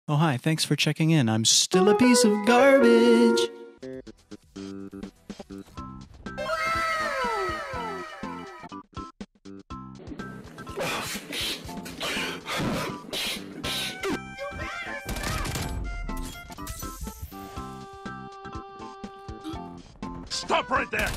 Oh, hi, thanks for checking in. I'm still a piece of garbage. Stop right there!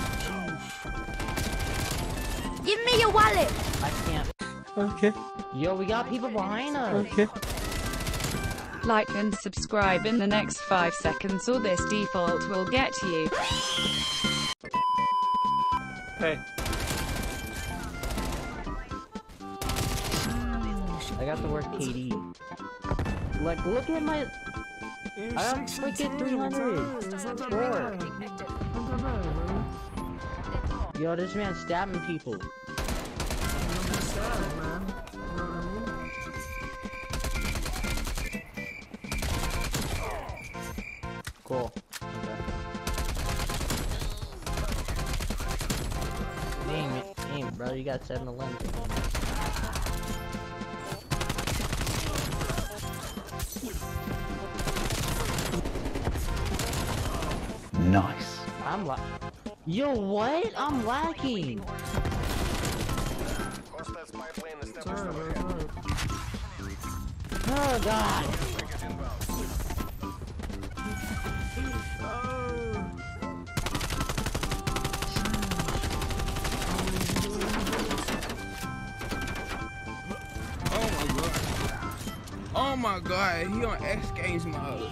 Give me your wallet! I can't. Okay. Yo, we got people behind us. Okay. Like and subscribe in the next 5 seconds or this default will get to you. Hey. I got the word KD. Like, look at my... I got freaking 300. Score. Yo, this man's stabbing people. Cool. Okay. Aim, bro. You got 7-11. Nice. I'm like, yo, what? I'm lacking. Oh God. Oh my god, he on X Games mode.